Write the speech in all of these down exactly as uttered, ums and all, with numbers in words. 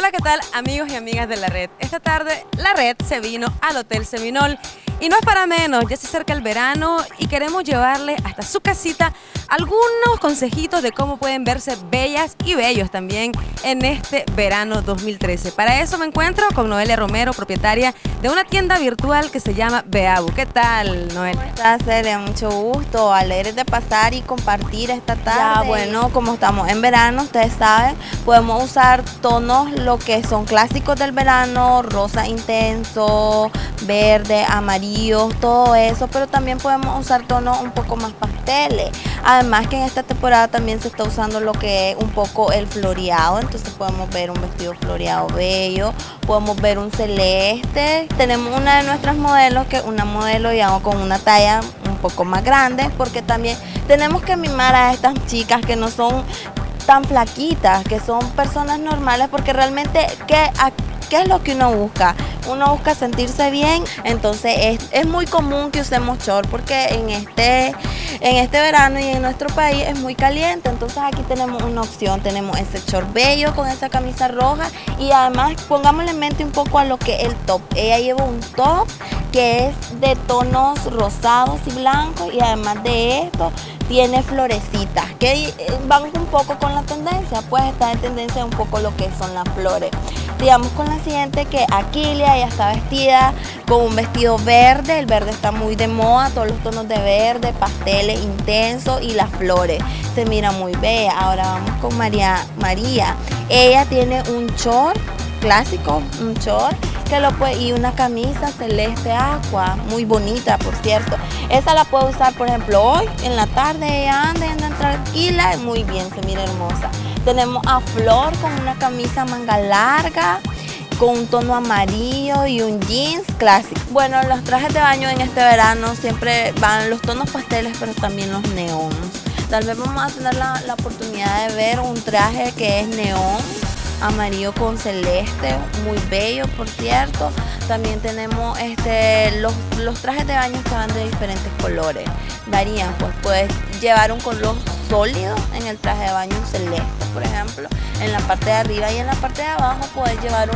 Hola, ¿qué tal, amigos y amigas de La Red? Esta tarde La Red se vino al Hotel Seminole y no es para menos, ya se acerca el verano y queremos llevarle hasta su casita algunos consejitos de cómo pueden verse bellas y bellos también en este verano dos mil trece. Para eso me encuentro con Noelia Romero, propietaria de una tienda virtual que se llama Beabu. ¿Qué tal, Noelia? ¿Cómo estás, Celia? Mucho gusto, alegres de pasar y compartir esta tarde. Ya, bueno, como estamos en verano, ustedes saben, podemos usar tonos lo que son clásicos del verano, rosa intenso, verde, amarillo, todo eso, pero también podemos usar tonos un poco más pasteles. Además que en esta temporada también se está usando lo que es un poco el floreado, entonces podemos ver un vestido floreado bello, podemos ver un celeste. Tenemos una de nuestras modelos, que es una modelo digamos con una talla un poco más grande, porque también tenemos que mimar a estas chicas que no son tan flaquitas, que son personas normales, porque realmente ¿qué, a, qué es lo que uno busca? Uno busca sentirse bien, entonces es, es muy común que usemos short, porque en este, en este verano y en nuestro país es muy caliente, entonces aquí tenemos una opción, tenemos ese short bello con esa camisa roja y además pongámosle en mente un poco a lo que es el top. Ella lleva un top que es de tonos rosados y blancos y además de esto tiene florecitas que van un poco con la tendencia, pues está en tendencia un poco lo que son las flores. Digamos con la siguiente, que Aquilia, ella está vestida con un vestido verde, el verde está muy de moda, todos los tonos de verde, pasteles intensos y las flores, se mira muy bella. Ahora vamos con María, María, ella tiene un short clásico, un short que lo puede, y una camisa celeste aqua, muy bonita por cierto. Esa la puedo usar por ejemplo hoy, en la tarde, ella anda, anda tranquila, muy bien, se mira hermosa. Tenemos a Flor con una camisa manga larga, con un tono amarillo y un jeans clásico. Bueno, los trajes de baño en este verano siempre van los tonos pasteles, pero también los neones. Tal vez vamos a tener la, la oportunidad de ver un traje que es neón, amarillo con celeste, muy bello por cierto. También tenemos este, los, los trajes de baño que van de diferentes colores. Varían, pues puedes llevar un color sólido en el traje de baño, un celeste por ejemplo, en la parte de arriba, y en la parte de abajo puedes llevar un,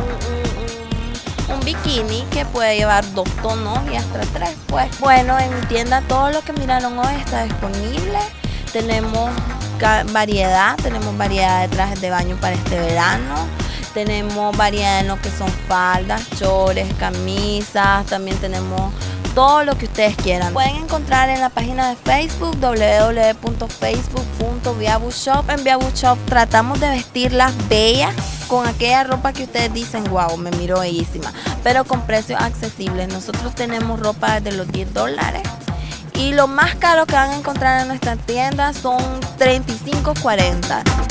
un, un, un bikini que puede llevar dos tonos y hasta tres. Pues bueno, en mi tienda todo lo que miraron hoy está disponible. Tenemos variedad, tenemos variedad de trajes de baño para este verano, tenemos variedad en lo que son faldas, chores, camisas, también tenemos todo lo que ustedes quieran. Pueden encontrar en la página de Facebook w w w punto facebook punto beabu shop. En Beabu Shop tratamos de vestirlas bellas con aquella ropa que ustedes dicen, wow, me miro bellísima, pero con precios accesibles. Nosotros tenemos ropa desde los diez dólares. Y lo más caro que van a encontrar en nuestra tienda son treinta y cinco, cuarenta.